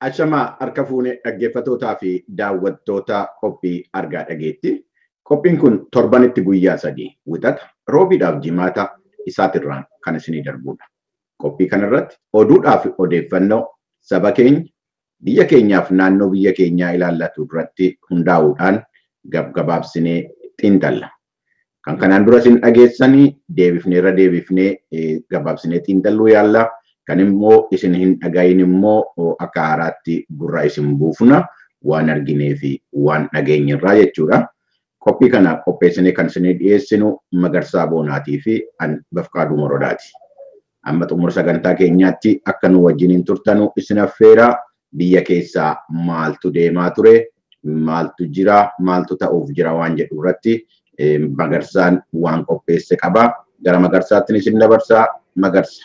Ashamaa harka fuunee dhaggeeffattootaa fi daawwattoota qophii argaa dhageetti. Qophiin kun torbanitti guyyaa 3 wixata roobiidhaaf jimaata isaatirraan kan isinii darbudha. Qophii kanarratti oduudhaaf odeeffannoo saba keenya, biyya keenyaaf naannoo biyya keenyaa ilaallatu irratti hundaa'uudhaan gabaabsinee xiinxalla. Kan kanaan dura isin dhageessanii deebifnee gabaabsinee xiinxalluu yaalla. Kan immoo isin hin dhagayin immoo akka haaraatti gurra isin buufna waan arginee fi waan dhageenyirraa jechuudha. Qophii kana qopheessinee kan isinii dhiyeessinu Magarsaa Boonaatii fi Bafqaaduu Morodaati. Amma xumura sagantaa keenyaatti akka nu wajjiniin turtanu isin affeera. Biyya keessaa maaltu deemaa ture, maaltu jira, maaltu ta'uuf jira waan jedhu irratti Magarsaan waan qopheesse qaba. Gara Magarsaatti isin dabarsaa. Magarsa.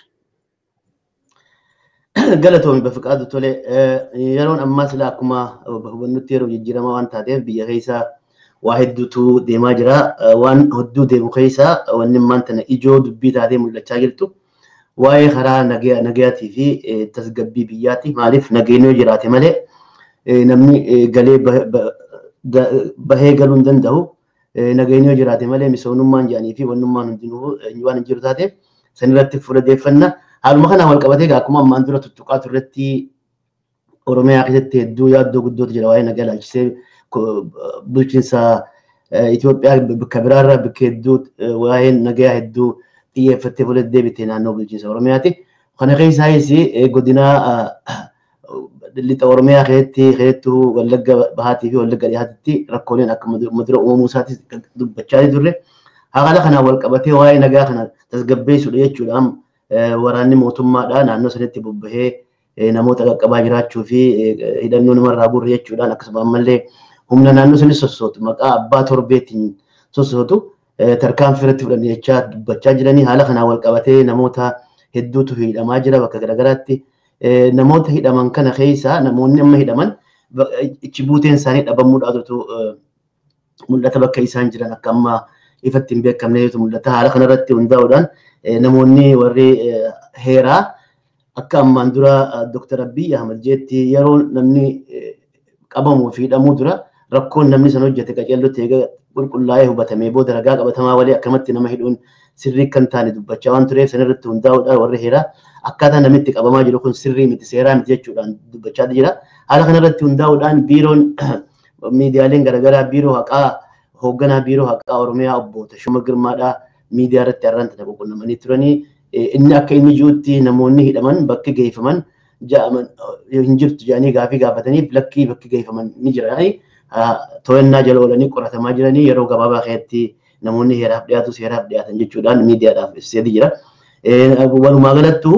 Galatoomii Bafqaaduu tole yeroon ammaa sila akkuma hubannutti yeroo jijjiiramaa waan taateef biyya keessaa waa hedduutu deemaa jira. Waan hedduu deemu keessaa wanni maanta ijoo dubbii taatee mul'achaa jirtu waa'ee karaa nagayaatii fi tasgabbii biyyaati. Maaliif nageenyi yoo jiraate malee namni galee bahee galuu hin danda'u. Nageenyi yoo jiraate malee misoomummaan jedhanii fi wannummaan hundinuu waan hin jiru taateef sanirratti fuuladeeffanna. Haaluma kana wal qabatee akkuma ammaan dura tuttuqaa turretti Oromiyaa keessatti hedduu yaaddoo guddootu jira waa'ee nagaa ilaalchisee bulchiinsa Itoophiyaa bakka biraarraa bakka hedduu waa'ee nagaa hedduu xiyyeeffattee fuula deebitee naannoo bulchiinsa Oromiyaati. Kana keessaayis godina lixa Oromiyaa keessattuu Wallagga Bahaatii fi Wallagga Dhiyaatitti rakkooleen akka mudura uumamuu isaatti dubbachaa turre. Haala kanaan wal qabatee waa'ee nagaa kana tasgabbeessuudha jechuudha. Waraanni mootummaadhaa naannoo sanitti bobbahee namoota qaqqabaa jiraachuu fi hidhannoo namarraa gurre jechuudhaan akkasuma ammallee humna naannoo sanis sossootu maqaa abbaa torbeetiin sossootu tarkaanfii irratti fudhanne jechaa dubbachaa jiranii. Haala kanaan wal qabatee namoota hedduutu hidhamaa jira bakka garaagaraatti. Namoota hidhaman kana keessaa namoonni amma hidhaman ichi buuteen isaanii dhabamuudhaatu mul'ata bakka isaan jiran akka amma ifatti hin beekamneetu mul'ata. Haala kanarratti hundaa'uudhaan namoonni warri heeraa akka ammaan dura Dr. Abiy Ahmed jeetti yeroo namni qabamuu fi hidhamuu dura rakkoon namni san hojjete qaceellotti eega qulqullaa'ee hubatamee booda ragaa qabatamaa walee akkamatti nama hidhuun sirrii kan taane dubbachaa waan tureef sanirratti hundaa'uudhaan warri heeraa akkaataa namitti qabamaa jiru kun sirrii miti seeraa miti jechuudhaan dubbachaa jira. Haala kanarratti hundaa'uudhaan biiroon miidiyaaleen garaagaraa biiroo haqaa hoogganaa biiroo haqaa Oromiyaa obbo Tashuma Girmaadhaa miidiyaa irratti har'aanta tapha qunnamanii turanii inni akka inni jirutti namoonni hidhaman bakki geeffaman hin jirtu jedhanii gaafii gaafataniif bakki geeffaman ni jiranii to'annaa jala oolanii qoratamaa jiranii yeroo gabaabaa keessatti namoonni heeraaf dhiyaatan jechuudhaan miidiyaadhaaf ibsee jira. Walumaa galattuu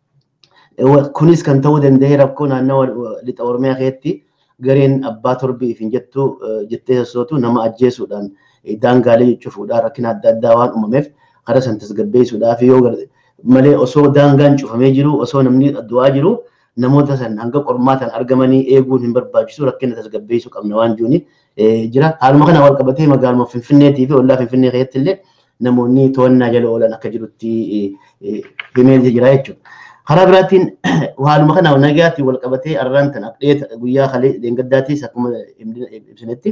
kunis kan ta'uu danda'e rakkoo naannoo lixa Oromiyaa keessatti gareen abbaa torbeef hin jettu jettee sossootu nama ajjeesuudhaan daangaalee cufuudhaan rakkina adda addaa waan uumameef karaa san tasgabbeessuudhaaf yoo malee osoo daangaan cufamee jiru osoo namni du'aa jiru namoota san hanga qormaataan argamanii eeguun hin barbaachisu rakkina tasgabbeessuu qabna waan jiruuni jira. Haaluma kana wal qabatee magaaluma Finfinneetii fi ollaa Finfinnee keessatti illee namoonni to'annaa jala oolan akka jirutti himee jira jechuudha. Karaa biraatiin haaluma kana nagaatiin wal qabatee arraan tan abdheeta guyyaa kalee deengaddaatiis akkuma ibsinetti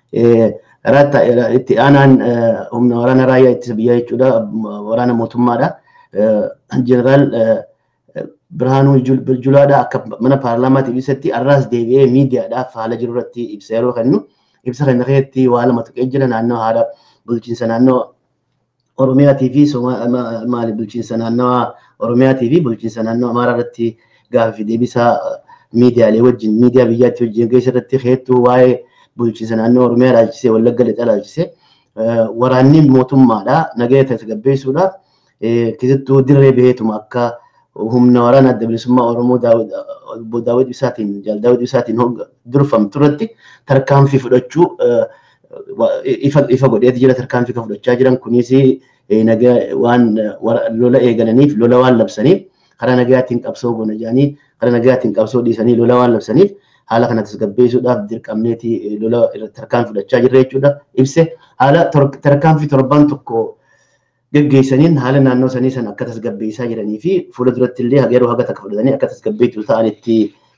itti aanaan humna waraana raayyaa ittisa biyyaa jechuudha waraana mootummaadha. Jeneraal Birhaanuu Julaadhaa akka mana paarlaamaatiif ibsatti arraas deebi'ee miidiyaadhaaf haala jiru irratti ibsa yeroo kennu ibsa kana keessatti waa lama tuqee jira naannoo haala bulchiinsa naannoo Oromiyaatii fi maali bulchiinsa naannoo Oromiyaatii fi bulchiinsa naannoo Amaaraa irratti gaaffii deebisaa miidiyaalee wajjin miidiyaa biyyaatti wajjin keessatti keessattuu waa'ee bulchiinsa naannoo Oromiyaa ilaalchisee Wallagga Lixaa ilaalchisee waraanni mootummaadhaa nagaa tasgabbeessuudhaaf keessattuu dirree baheetuma akka humna waraana adda bilisummaa Oromoo Daawit Ibsaatiin durfamtu irratti tarkaanfii fudhachuu ifa godheeti jira. Tarkaanfii kan fudhachaa jiran kunis nagaa waan lola eegalaniif lola waan labsaniif karaa nagaatiin qabsoo goona jedhanii karaa nagaatiin qabsoo dhiisanii lola waan labsaniif haala kana tasgabbeessuudhaaf dirqamneeti lola tarkaanfii fudhachaa jirra jechuudha ibse. Haala tarkaanfii torban tokko geggeessaniin haala naannoo sanii san akka tasgabbeessaa jiranii fi fuula duratti illee yeroo haga takka fudhatanii akka tasgabbeessu ta'anitti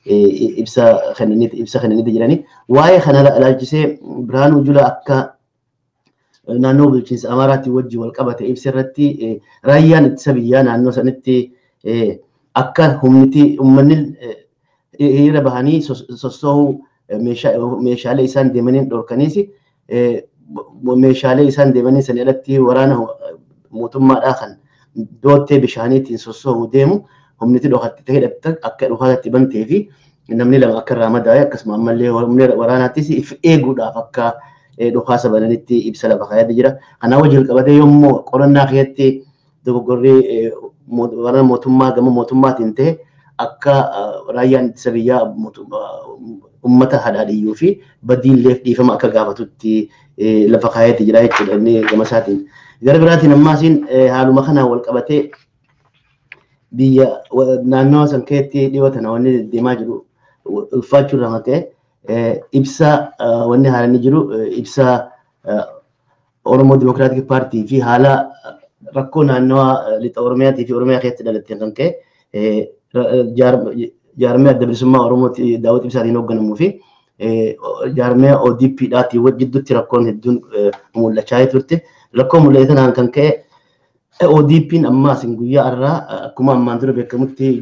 ibsa kennaniiti jiranii. Waa'ee kana ilaalchisee Biraanuu Juulaa akka naannoo bulchiinsa Amaaraatti wajjin wal qabate ibsa irratti raayyaan ittisa biyyaa naannoo sanitti akka uummanni hiriira bahanii sossoo'uu meeshaalee isaan deemanii dhorkaniis meeshaalee isaan deemanii san irratti waraana mootummaadhaa kan doottee bishaaniitiin sossoo'uu deemu humniti dhokatti ta'e akka dhukaatti bantee fi namni lama akka irraa madaa'e akkasuma ammallee waraanaattis if eeguudhaaf akka dhukaasa bananitti ibsa lafa kaa'ee jira. Kanaa wajjin qabatee yommuu qorannaa keessatti dogoggorrii waraana mootummaa gama mootummaatiin ta'e akka raayyaan ittisa biyyaa uummata hadhaadhiyyuu fi badiillee dhiifama akka gaafatutti lafa kaa'ee jira jechuudha inni gama isaatiin. Gara biraatiin ammaasiin haaluma kanaan wal qabatee biyya naannoo san keessatti dhiyootana wanni deemaa jiru ulfaachuu irraa ka'e ibsa wanni haalani jiru ibsa Oromoo Dimokiraatik Paartii fi haala rakkoo naannoo lixa Oromiyaatii fi Oromiyaa keessatti dhalatteen kan ka'e jaarmee adda bilisummaa Oromooti Daawit Ibsaatiin hoogganamuu fi jaarmee ODP dhaatii gidduutti rakkoon hedduun mul'achaa turte. Rakkoo mul'ate kanaan kan ka'e ODP'n ammaas guyyaa irraa akkuma ammaan dura beekamutti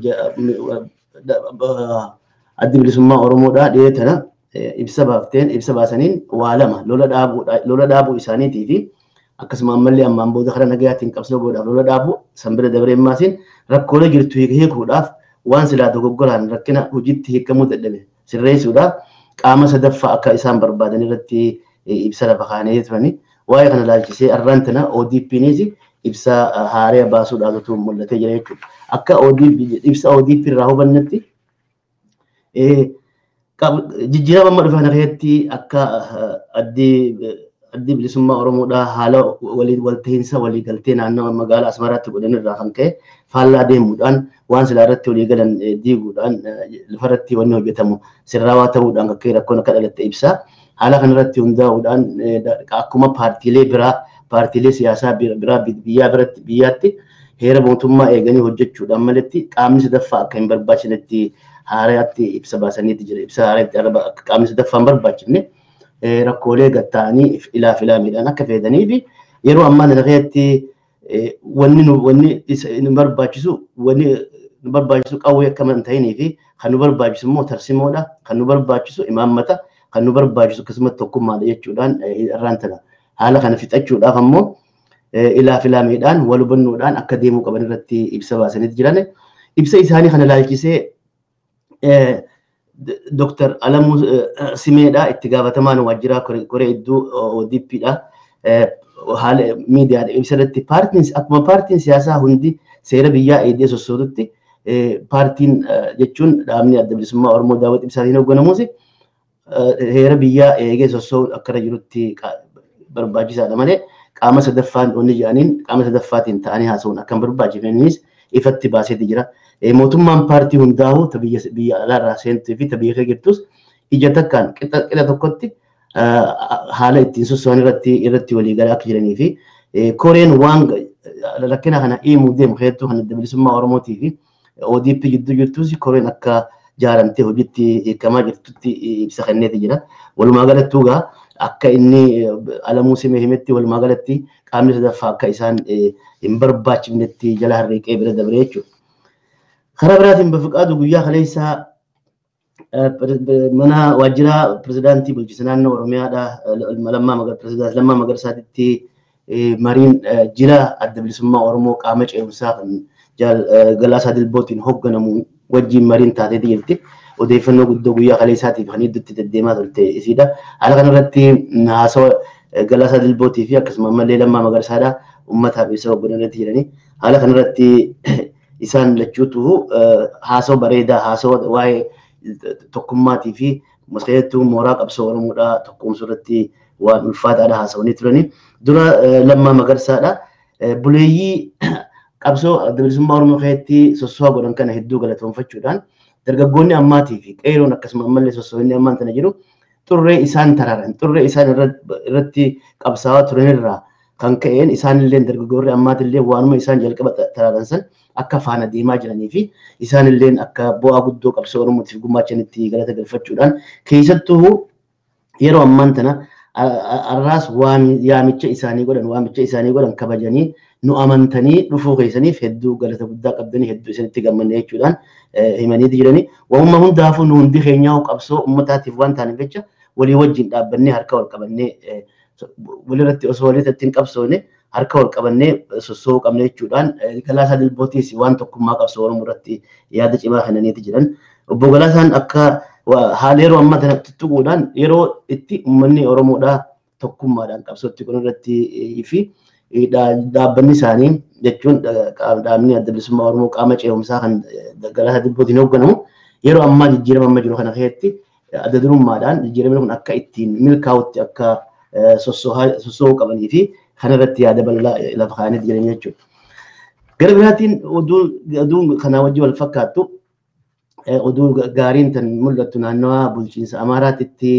adda bilisummaa Oromoodhaa dhiyeetana ibsa baasaniin waa lama lola dhaabuu isaaniitii fi akkasuma ammallee ammaan booda karaa nagayaatiin qabsoo godhaaf lola dhaabuu san bira dabaree ammaasiin rakkoolee jirtu hiikuudhaaf waan silaa dogoggoraan rakkina hojiitti hiikamuu dadhabe sirreessuudhaaf qaama sadaffaa akka isaan barbaadan irratti ibsa lafa kaa'anii turani. Waa'ee kana ilaalchisee arraan tana ODP'nis ibsa haaraa baasuudhaatu mul'atee jira jechuudha. Akka ibsa ODP irraa hubannetti jijjiirama amma dhufan irratti akka addi bilisummaa Oromoodhaa haala walta'iinsa waliigaltee naannoo magaalaa Asmaraatti godhan irraa kan ka'e faallaa deemuudhaan waan silaa irratti waliigalan diiguudhaan lafarratti wanni hojjetamu sirraawaa ta'uudhaan akka rakkoon akka dhalatte ibsa. Haala kanarratti hundaa'uudhaan akkuma paartiilee siyaasaa biraa biyyaatti heera mootummaa eeganii hojjechuudhaan malatti qaamni sadaffaa akka hin barbaachifnetti haaraatti ibsa baasaniiti jira. Ibsa haaraatti qaamni sadaffaa hin barbaachifne rakkoolee gatta'anii ilaamiidhaan akka fayyadanii fi yeroo ammaa kana keessatti wanni nu barbaachisu qawwee akka hin ta'inii fi kan nu barbaachisu immoo tarsimoodha. Kan nu barbaachisu imaammata. Kan nu barbaachisu akkasumas tokkummaadha jechuudhaan irraan tana haala kana fixachuudhaaf ammoo ilaamiidhaan wal hubannoodhaan akka deemuu qaban irratti ibsa baasaniiti jiran. Ibsa isaanii kana ilaalchisee Dr. Alamuu Simeedhaa itti gaafatamaan waajjira koree iddoo ODP'dha. Haala miidiyaadha ibsa irratti akkuma paartiin siyaasaa hundi seera biyyaa eegee sossootutti paartiin jechuun dhaabni adda bilisummaa Oromoo Daawit Ibsaatiin hoogganamuusi heera biyyaa eegee sossoo'uu akka jirutti barbaachisaadha malee qaama sadaffaan onni jedhaniin qaama sadaffaatiin ta'anii haasa'uun akka hin barbaachifnes ifatti baaseeti jira. Mootummaan paartii hundaa'uu biyya alaarraa seentuu fi biyya jirtus ija takkaan qixa tokkotti haala ittiin sossoo'an irratti waliigalaa akka jiranii fi koreen waan rakkina kana hiimuu deemu hedduu kan adda bilisummaa Oromootii fi ODP gidduu jirtus koreen akka jaaramtee hojiitti hiikamaa jirtutti ibsa kenneeti jira. Walumaa galatti egaa akka inni Alamuu Simee himetti walumaa galatti qaamni sadaffaa akka isaan hin barbaachifnetti jala harriiqee bira dabre jechuudha. Karaa biraatiin Bafiqaadu guyyaa kaleessaa mana waajjira pirezidaantii bulchiinsa naannoo Oromiyaadhaa Lammaa Magarsaatitti mariin jila adda bilisummaa Oromoo qaama ce'umsaa kan Galaasaa Dilbootiin hoogganamu wajjin mariin taateeti jirti. Odeeffannoo guddoo guyyaa kaleessaatiif kan hedduutti deddeemaa turte isiidha. Haala kanarratti haasawaa Galaasaa Dilbootii fi akkasuma ammallee Lammaa Magarsaadhaa uummataaf ibsa hogganarratti jiranii. Haala kanarratti isaan lachuutu haasawaa bareedaa haasawaa waa'ee tokkummaatii fi maskeetu mooraa qabsoo Oromoodhaa tokkumsuu irratti waan ulfaataadha haasawanii turanii. Dura Lammaa Magarsaadhaa buleeyyii qabsoo adda bilisummaa Oromoo keessatti sossoo'aa godhan kana hedduu galatoonfachuudhaan dargaggoonni ammaatii fi qeeroon akkasuma ammallee sossoo'inni ammaan tana jiru xurree isaan tararan xurree isaan irratti qabsaa'aa turanirraa kan ka'een isaanillee dargaggoorri ammaatillee waanuma isaan jalqaba taraaran san akka faana deemaa jiranii fi isaanillee akka bu'aa guddoo qabsoo Oromootiif gumaachanitti galata galfachuudhaan keessattuu yeroo ammaan tana arraas yaamicha isaanii godhan kabajanii nu amantanii dhufuu keessaniif hedduu galata guddaa qabdanii hedduu isinitti gammanne jechuudhaan himanii jiranii. Waamuma hundaafuu nu hundi keenyaa qabsoo uummataatiif waan taaneef jecha walii wajjin dhaabbannee harka wal qabannee walirratti osoo walitti hin qabsoone harka wal qabannee sossoo qabne jechuudhaan Galaasaa Dilbootiis waan tokkummaa qabsoo Oromoo irratti yaada cimaa kennaniiti jiran. Obbo Galaasaan akka haala yeroo ammaa kanatti tuquudhaan yeroo itti uummanni Oromoodhaa tokkummaadhaan qabsootti kun irratti fi dhaabbanni isaanii jechuun dhaabni adda bilisummaa Oromoo qaama ce'umsaa kan Galaasaa Dilbootiin hoogganamu yeroo ammaa jijjiirama amma jiru kana keessatti adda durummaadhaan jijjiiramni kun akka ittiin milkaa'utti akka sossoo qabanii fi kanarratti yaada bal'aa lafa kaa'anii jiran jechuudha. Gara biraatiin oduu kanaa wajjin wal fakkaattu oduu gaariin tan mul'attu naannawaa bulchiinsa Amaaraatitti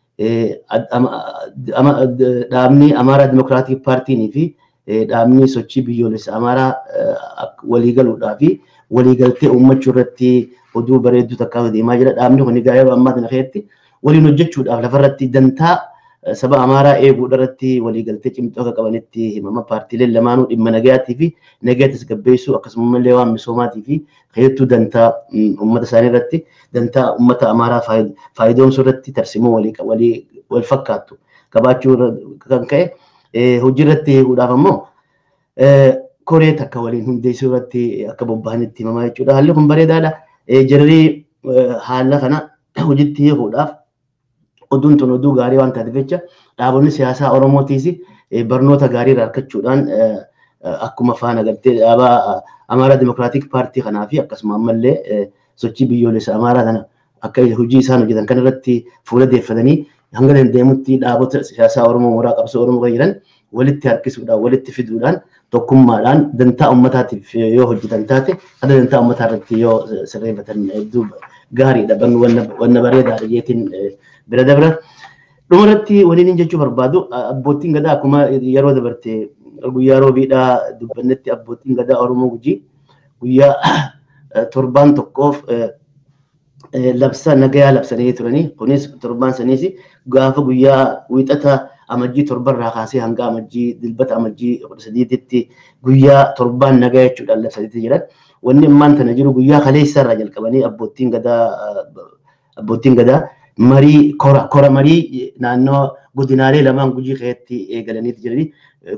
dhaabni Amaaraa Dimokiraatik Paartiinii fi dhaabni sochii biyyoolessa Amaaraa waliigaluudhaa fi waliigaltee uummachuu irratti oduu bareedduu takkaatu deemaa jira. Dhaabni kun egaa yeroo ammaa kana keessatti waliin hojjechuudhaaf lafarratti dantaa saba Amaaraa eeguu irratti waliigaltee cimxoo akka qabanitti himama. Paartiileen lamaanuu dhimma nagayaatii fi nagaa tasgabbeessuu akkasumas illee waan misoomaatii fi hedduu dantaa uummata isaanii irratti dantaa uummata Amaaraa faayidoomsuu irratti tarsimoo wal fakkaattu qabaachuu kan ka'e hojii irratti eeguudhaaf ammoo koree takka waliin hundeessuu irratti akka bobba'anitti himamaa jechuudha. Haalli kun bareedaadha. Jarri haala kana hojiitti hiikuudhaaf oduun tun oduu gaarii waan taateef jecha dhaabonni siyaasaa Oromootiis barnoota gaarii irraa argachuudhaan akkuma faana galtee dhaaba Amaaraa Dimokiraatik Paartii kanaa fi akkasuma ammallee sochii biyyoolessa Amaaraa kana akka hojii isaan hojjetan kan irratti fuula deeffatanii hanga dandeenyetti dhaabota siyaasaa Oromoo mooraa qabsoo Oromoo kan jiran walitti harkisuudhaan walitti fiduudhaan tokkummaadhaan dantaa uummataatiif yoo hojjetan taate ada dantaa uummataa irratti yoo sirreeffatan hedduu gaariidha. Wanna bareedaadha jeetiin bira dabra. Dhumarratti waliin jechuu barbaadu abbootiin gadaa akkuma yeroo dabarte guyyaa roobiidhaa dubbannetti abbootiin gadaa Oromoo Gujii guyyaa torbaan tokkoof labsa nagayaa labsanii turanii. Kunis torbaan saniis gaafa guyyaa wiixata amajjii torbarraa kaasee hanga amajjii dilbata amajjii 13tti guyyaa torbaan nagaa jechuudhaan labsanii jiran. Wanni ammaan tana jiru guyyaa kaleessarraa jalqabanii abbootiin gadaa marii kora marii naannoo godinaalee lamaan Gujii keessatti eegalanii jiranii.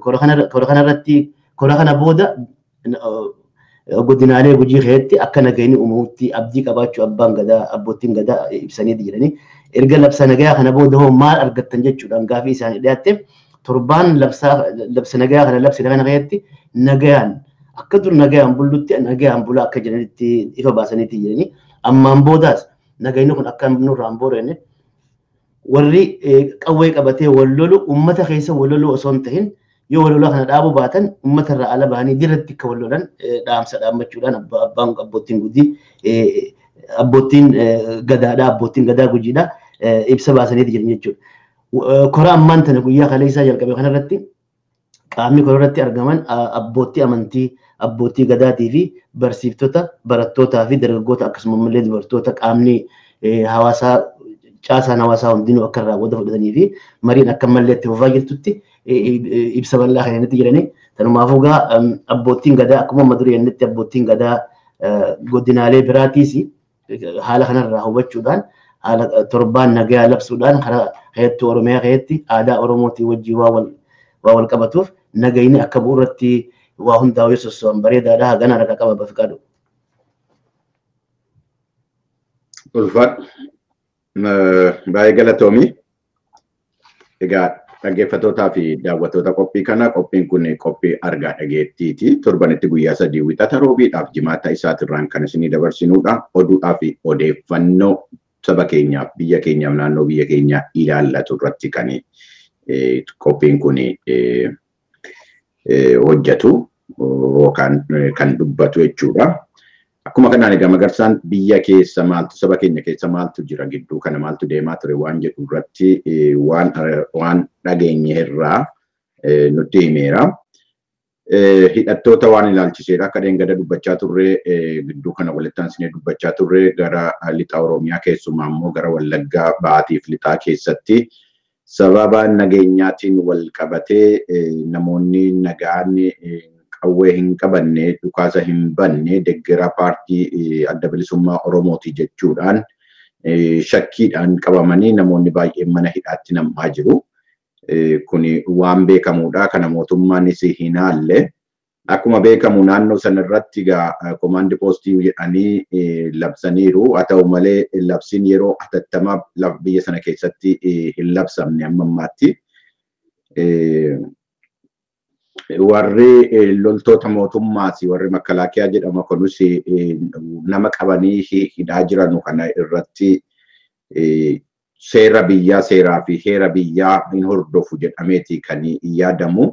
Kora kana booda godinaalee Gujii keessatti akka nagayni uumamutti abdii qabaachuu abbootiin gadaa ibsanii jiranii. Erga labsa nagayaa kana booda hoo maal argattan jechuudhaan gaafii isaanii dhiyaatte torbaan labsa nagayaa kana labsine kana keessatti nagayaan akka dur nagayaan bullutti nagayaan bulaa akka jiranitti ifa baasaniitti jiranii. Ammaan boodaas nagayni kun akka nurraan boorenne warri qawwee qabatee wal lolu uummata keessa wal lolu osoo hin tahin yoo wal lolaa kana dhaabuu baatan uummata irraa ala bahanii dirratti akka wal lolan dhaamsa dhaammachuudhaan abbootiin gadaadhaa abbootiin gadaa Gujiidhaa ibsa baasaniitti jiran jechuudha. Kora ammaan tana guyyaa kaleessaa jalqabe kanarratti qaamni kora irratti argaman abbootii amantii abbootii gadaatii fi barsiiftota barattootaa fi dargaggoota akkasumas illee dubartoota qaamni hawaasaa caasaan hawaasaa hundinuu akka irraa qooda fudhatanii fi mariin akka mallee itti fufaa jirtutti ibsa bal'aa kennanitti jiranii. Tanumaafuu gaa abbootiin gadaa akkuma amma durii jennetti abbootiin gadaa godinaalee biraatiis haala kanarraa hubachuudhaan haala torbaan nagaa labsuudhaan karaa hedduu Oromiyaa keessatti aadaa Oromootii wajjin waa wal qabatuuf nagayni akka bu'u irratti waa hundaa'u yoo sosso'an bareedaadha. Hagana harka qaba Bafiqaadhu. Ulfaadhu. Baay'ee galatoomii. Egaa dhaggeeffattootaa fi daawwattoota qophii kana qophiin kun qophii argaa dhageettiiti. Torbanitti guyyaa 3 wixata roobiidhaaf jimaata isaatirraan kan isinii dabarsinuudha. Oduudhaa fi odeeffannoo saba keenyaaf biyya keenyaaf naannoo biyya keenyaa ilaallatu irratti kan qophiin kun hojjetu yookaan kan dubbatu jechuudha. Akkuma kanaan egaa Magarsaan biyya keessa maaltu saba keenya keessa maaltu jira gidduu kana maaltu deemaa ture waan jedhu irratti waan dhageenye irraa nutti himeera. Hidhattoota waan ilaalchiseedha. Akka deengada dubbachaa turre gidduu kana walitti aansinee dubbachaa turre gara lixa Oromiyaa keessumaa immoo gara Wallaggaa Bahaatiif lixaa keessatti sababa nageenyaatiin wal qabatee namoonni nagaan qawwee hin qabanne dhukaasa hin banne deeggaraa paartii adda bilisummaa Oromooti jechuudhaan shakkiidhaan qabamanii namoonni baay'een mana hidhaatti namaa jiru. Kuni waan beekamuudha. Kana mootummaanis hin haalle. Akkuma beekamu naannoo sanarratti komaandi poostii jedhanii labsaniiru. Haa ta'u malee labsiin yeroo hatattamaa biyya sana keessatti hin labsamne amma ammaatti. Warri loltoota mootummaas warri makalaakiyaa jedhama kunis nama qabanii hidhaa jiranu kana irratti seera biyyaa seeraa fi heera biyyaa hin hordofu jedhameeti kan yaadamu.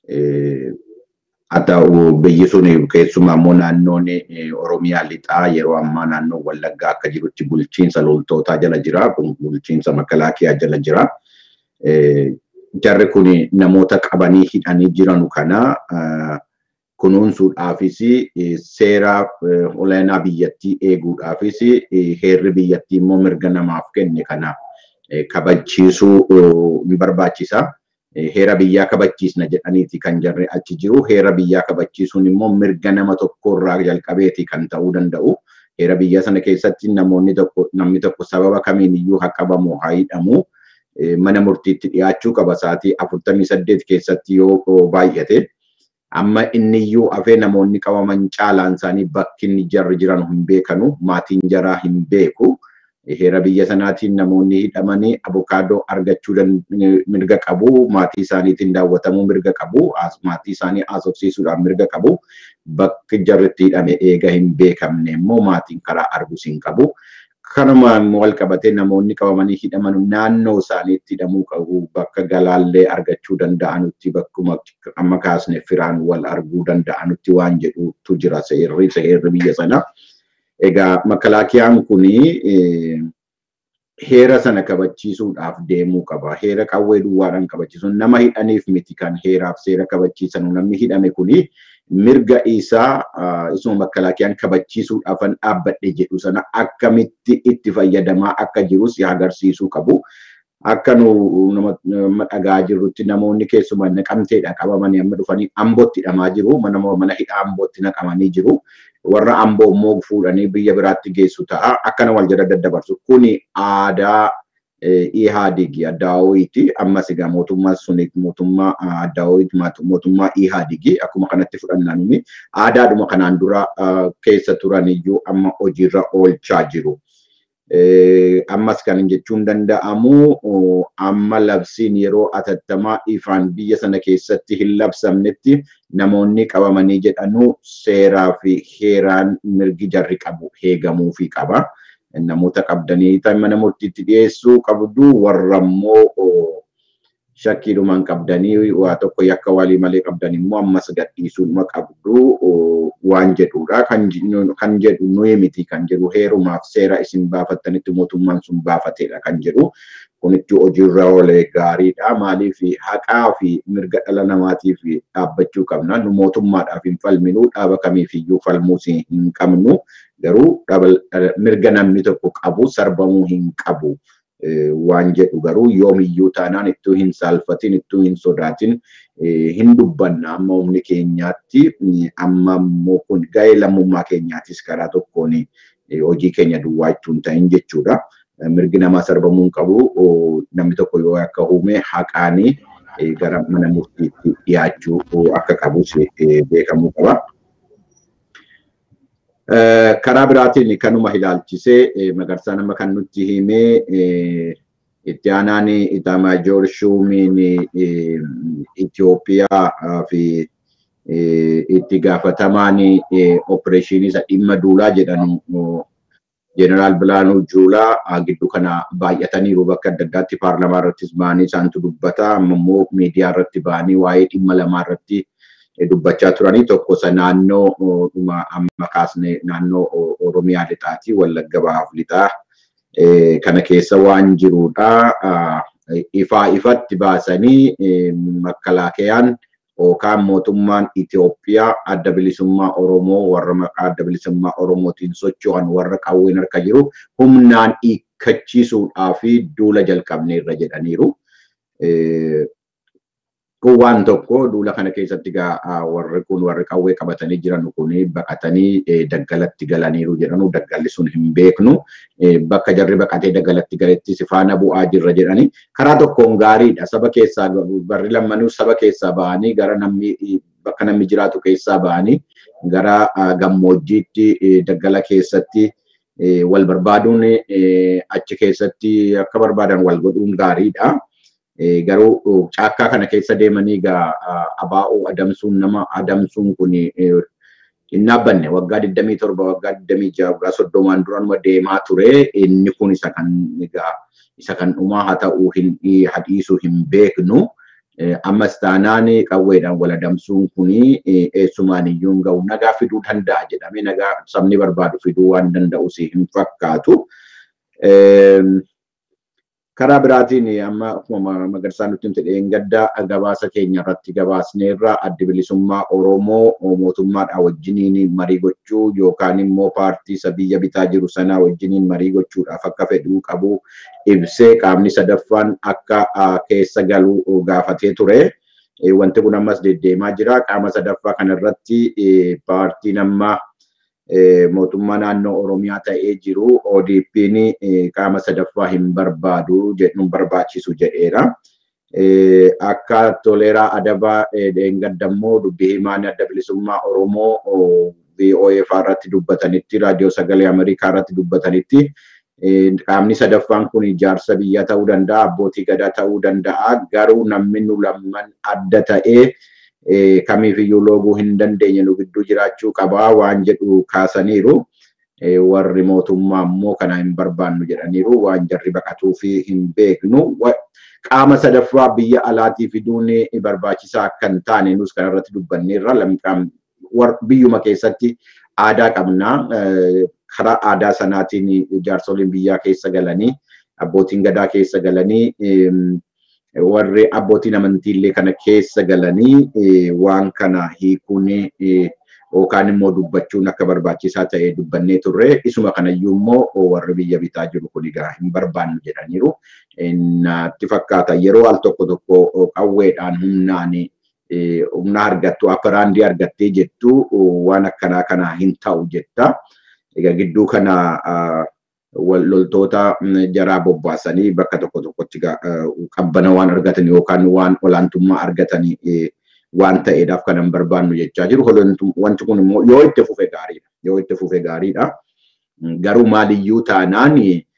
Haa ta'u biyyi sun keessumaa immoo naannoon Oromiyaa lixaa yeroo ammaa naannoo Wallaggaa akka jirutti bulchiinsa loltootaa jala jira. Bulchiinsa makalaakiyaa jala jira. Jarri kun namoota qabanii hidhanii jiranu kana kunuunsuudhaafis seera olaanaa biyyattii eeguudhaafis heerri biyyattii immoo mirga namaaf kenne kana kabachiisuu ni barbaachisa. Heera biyyaa kabachiisna jedhaniiti kan jarri achi jiru. Heera biyyaa kabachiisuun immoo mirga nama tokkorraa jalqabeeti kan ta'uu danda'u. Heera biyya sana keessatti namni tokko sababa kamiin iyyuu haa qabamu haa hidhamu. Mana murtiitti dhiyaachuu qaba sa'aatii 48 keessatti yoo baay'ate. Amma inni iyyuu hafee namoonni qabaman caalaan isaanii bakki inni jarri jiran hin beekanu. Maatiin jaraa hin beeku. Heera biyya sanaatiin namoonni hidhamanii abukaadoo argachuu mirga qabu. Maatii isaaniitiin daawwatamuu mirga qabu. Maatii isaanii haasofsiisuudhaan mirga qabu. Bakki jarritti hidhame eega hin beekamne immoo maatiin karaa arguus hin qabu. Kanuma wal qabatee namoonni qabamanii hidhaman naannoo isaaniitti hidhamuu qabu. Bakka galaallee argachuu danda'anutti bakkuma amma kaasne firaan wal arguu danda'anutti waan jedhutu jira seerri biyya sana. Egaa makalaakiyaan kuni heera sana kabachiisuudhaaf deemuu qaba. Heera qawwee duwwaadhaan kabachiisuun nama hidhaniif miti kan heeraaf seera kabachiisan. Namni hidhame kuni mirga isaa isuma makalaakiyaan kabachiisuudhaafan dhaabbadhe jedhu sana akkamitti itti fayyadamaa akka jirus agarsiisuu qabu. Akka nama dhagaa jirrutti namoonni keessumaa Naqamteedha qabamanii amma dhufanii Ambootti hidhamaa jiru. Mana hidhaa Ambootti naqamanii jiru. Warra Amboo immoo fuudhanii biyya biraatti geessu ta'a. Akkana wal jala daddabarsu. Kuni aadaa Ihaadigi Addaawwiiti. Ammas egaa mootummaa suni mootummaa Addaawwiiti mootummaa Ihaadigi. Akkuma kanatti fudhannaan aadaadhuma kanaan dura keessa turan iyyuu amma hojiirra oolchaa jiru. Ammas kan jechuun danda'amu amma labsiin yeroo hatattamaa ifaan biyya sana keessatti hin labsamnetti namoonni qabamanii jedhanu seeraa fi heeraan mirgi jarri qabu eegamuu fi qaba. Namoota qabdanii mana murtiitti dhiyeessuu qabdu. Warra immoo shakkiidhumaan qabdanii waa tokko yakka walii malee qabdan immoo ammas gadhiisuudhuma qabdu waan jedhuudha. Kan jedhu nuyi miti kan jedhu heerumaaf seera isin baafattanitti mootummaan sun baafateedha kan jedhu. Kunitti hojiirra oolee gaariidha. Maaliif haqaa fi mirga dhala namaatiif dhaabbachuu qabna. Nu mootummaadhaaf hin falminu. Dhaaba kamiifiyyuu falmuus hin qabnu. Garuu mirga namni tokko qabu sarbamuu hin qabu. Waan jedhu garuu yoomiyyuu taanaan ittuu hin saalfatin ittuu hin sodaatin hin dubbanna amma humni keenyaatti amma immoo kun ga'ee lammummaa keenyaatis karaa tokkoon hojii keenya duwwaachuun ta'in jechuudha. Mirgi namaa sarbamuu hin qabu. Namni tokko yoo akka uume haqaanii gara mana murtiitti dhiyaachuu akka qabus beekamuu qaba. Karaa biraatiin kanuma ilaalchisee Magarsaan amma kan nutti himee itti aanaan Itamaajoor Shumiin Itoophiyaa fi itti gaafatamaan opereeshinii isa dhimma duulaa jedhanu Jeneraal Bilaanuu Juulaa gidduu kana baay'ataniiru. Bakka adda addaatti paarlamaa irrattis ba'anii isaantu dubbata. Ammoo miidiyaa irratti ba'anii waa'ee dhimma lamaa irratti dubbachaa turanii. Tokko isa naannoo amma kaasne naannoo Oromiyaa lixaati. Wallagga Bahaaf lixaa kana keessa waan jirudha. ifatti baasanii makkalaakayaan yookaan mootummaan Itoophiyaa adda bilisummaa Oromoo warra maqaa adda bilisummaa Oromootiin socho'an warra qawween harka jiru humnaan hiikkachiisuudhaa fi duula jalqabneerra jedhaniiru. Waan tokko duula kana keessatti warri kun warri qawwee qabatanii jiran kun baqatanii daggalatti galaniiru jedhanu daggalli sun hin beeknu bakka jarri baqatee daggalatti galetti si faana bu'aa jirra jedhani karaa tokkoon gaariidha saba keessaa barri lammanuu saba keessaa ba'anii gara bakka namni jiraatu keessaa ba'anii gara gammoojjiitti daggala keessatti wal barbaaduun achi keessatti akka barbaadan wal godhuun gaariidha. Garuu caakkaa kana keessa deemanii abaa'oo adamsuun kun hin dhaabbanne waggaa 27 waggaa 26 waggaa 30 duranuma deemaa ture inni kun isa kan dhumaa haa ta'uu hadhiisuu hin beeknu ammas taanaan qawweedhaan wal adamsuun kun eessumaan iyyuu hin ga'u nagaa fiduu danda'a jedhamee nagaa sabni barbaadu fiduu waan danda'us hin fakkaatu. Karaa biraatiin amma akkuma Magarsaan nutti himte dheengaddaa gabaasa keenya irratti gabaasneerra adda bilisummaa Oromoo mootummaadhaa wajjiniin marii gochuu yookaan immoo paartii isa biyya bitaa jiru sanaa wajjiniin marii gochuudhaaf akka fedhuu qabu ibsee qaamni sadaffaan akka keessa galuu gaafatee ture. Wanti kun ammas deddeemaa jira. Qaama sadaffaa kanarratti paartiin amma mootummaa naannoo Oromiyaa ta'ee jiru ODP'n qaama sadaffaa hin barbaadu jedhuun barbaachisu jedheera. Akka Toleeraa Adabaa dheengaddammoo dubbii himaan adda bilisummaa Oromoo VOA irratti dubbatanitti raadiyoo sagalee Ameerikaa irratti dubbatanitti qaamni sadaffaan kun ijaarsa biyyaa ta'uu danda'a abbootii gadaa ta'uu danda'a garuu namni nu lamman adda ta'ee kamiifiyyuu looguu hin dandeenye nu gidduu jiraachuu qabaa waan jedhu kaasaniiru warri mootummaa immoo kana hin barbaannu jedhaniiru waan jarri baqatuu fi hin beeknu qaama sadaffaa biyya alaatii fiduun barbaachisaa akka hin taane nus kanarratti dubbanneerra biyyuma keessatti aadaa qabna karaa aadaa sanaatiin jaarsoliin biyyaa keessa galanii abbootiin gadaa keessa galanii warri abbootiin amantiillee kana keessa galanii waan kana hiikuun yookaan immoo dubbachuun akka barbaachisaa ta'e dubbannee turre isuma kanayyuu immoo warri biyya bitaa jiru kun egaa hin barbaannu jedhaniiru. Natti fakkaata yeroo al tokko qawweedhaan humna argattu apparaandii argattee jettu waan akkanaa kana hin ta'u jetta. Egaa gidduu kana loltoota jaraa bobbaasanii bakka tokkotti qabbana waan argatan yookaan waan olaantummaa argatan waan ta'eedhaaf kan hin barbaannu jechaa jiru. Wanti kun immoo yoo itti fufe gaariidha. Garuu maaliyyuu taanaan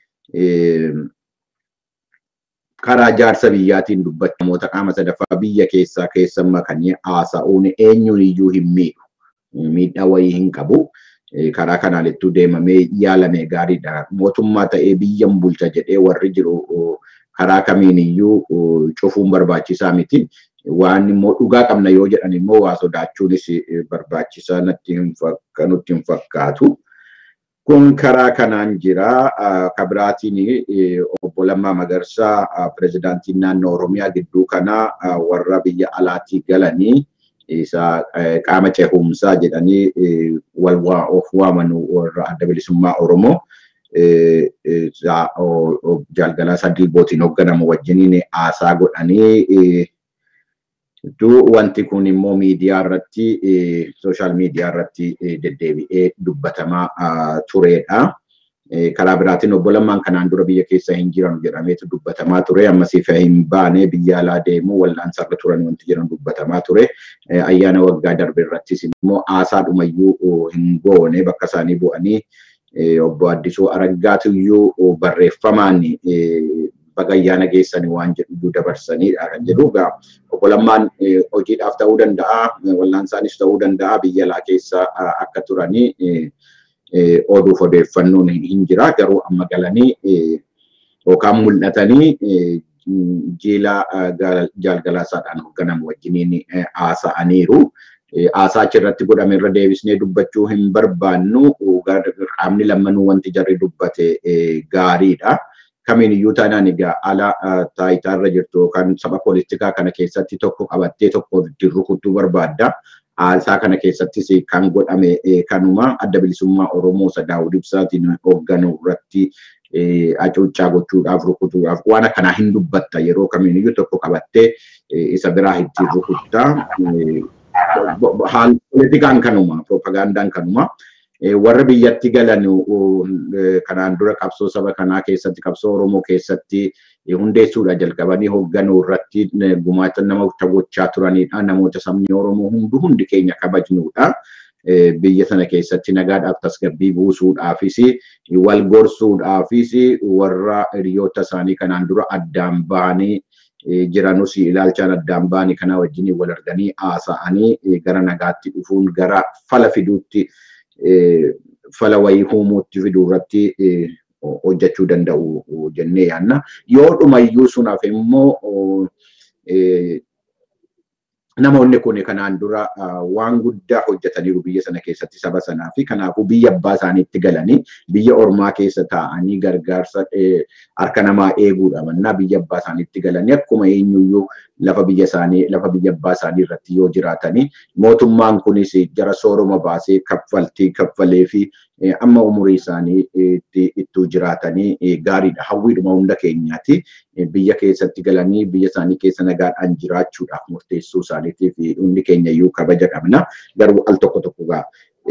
karaa jaarsa biyyaatiin dubbachuu namoota qaama sadaffaa biyya keessummaa kan haasa'uun eenyuun iyyuu hin miidhu. Miidhaa wayii hin qabu. Karaa kanaalittuu deemamee yaalame gaariidha. Mootummaa ta'ee biyyan bulcha jedhee warri jiru karaa kamiin iyyuu cufuun barbaachisaa miti. Waan immoo dhugaa qabna yoo jedhan immoo waa sodaachuunis barbaachisaa nutti hin fakkaatu. Kun karaa kanaan jira. Kabiraatiin obbo Lammaa Magarsaa pirezidaantiin naannoo Oromiyaa gidduu kana warra biyya alaatii galanii isa qaama ce'umsaa jedhanii of waamanu warra adda bilisummaa Oromoo Jaalgalaa Dilbootiin hoogganamu wajjiniin haasaa godhanii wanti kun immoo miidiyaa irratti sooshaal miidiyaa irratti deddeebi'ee dubbatamaa turedha. Karaa biraatiin obbo Lammaan kanaan dura biyya keessa hin jiran jedhameetu dubbatamaa ture. Ammasii hin baane biyya alaa deemu wal'aansarra turan wanti jedhan dubbatamaa ture. Ayyaana waggaa darbe irrattis immoo haasaa dhumayyuu hin goone bakka isaanii bu'anii obbo Addisuu Araggaatu iyyuu barreeffamaan baga ayyaana geessanii waan jedhu dabarsanidha kan jedhu. Obbo Lammaan hojiidhaaf ta'uu danda'a, wal'aansaanis ta'uu danda'a biyya alaa keessa akka turanii oduuf odeeffannoon hin jira. Garuu amma galanii yookaan mul'atanii jiila jaalgalaasaadhaan hoogganamu wajjiniin haasa'aniiru. Haasaa achirratti godhame irra deebisnee dubbachuu hin barbaannu. Qaamni lammanuu wanti jarri dubbate gaariidha. kamiin iyyuu taanaan egaa ala taayitaarra jirtu kan saba poolitikaa kana keessatti tokko qabattee tokko rukutuu barbaadda. Haasaa kana keessattis kan godhame kanuma adda bilisummaa Oromoo Daawud Ibsaatiin hoogganuu irratti acuuccaa gochuudhaaf rukutuudhaaf waan akkanaa hin dubbatta yeroo kamiiniyyuu tokko qabattee isa biraa ittiin rukuttaa. Haal poolitikaan kanuma propagandaan kanuma. Warra biyyatti galan kanaan dura qabsoo saba kanaa keessatti qabsoo Oromoo keessatti hundeessuudha jalqabanii hoogganuu irratti gumaacha nama gochaa turanidha. Namoota sabni Oromoo hundi keenya kabajnuudha. Biyya sana keessatti nagaadhaaf tasgabbii buusuudhaafis wal gorsuudhaafis warra hiriyoota isaanii kanaan dura addaan bahanii jiranus ilaalchaan addaan bahanii kana wajjin wal arganii haasa'anii gara nagaatti dhufuun gara fala fiduutti fala wayii uumuutti fiduu irratti hojjechuu danda'u jennee yaadna. Yoo dhumayyuu sun hafe immoo namoonni kun kanaan dura waan guddaa hojjetaniiru biyya sana keessatti saba sanaa fi kanaafuu biyya abbaa isaaniitti galanii biyya ormaa keessa taa'anii gargaarsa harka namaa eeguudha mannaa biyya abbaa isaaniitti galanii akkuma eenyuyyuu lafa biyya abbaa isaanii irratti yoo jiraatanii mootummaan kunis jara sooroma baasee kaffalee fi amma umurii isaanii ittuu jiraatanii gaariidha. Hawwiidhuma hunda keenyaati. Biyya keessatti galanii biyya isaanii keessa nagaadhaan jiraachuudhaaf murteessuu isaaniitiif hundi keenya iyyuu kabaja qabna. Garuu al tokko tokko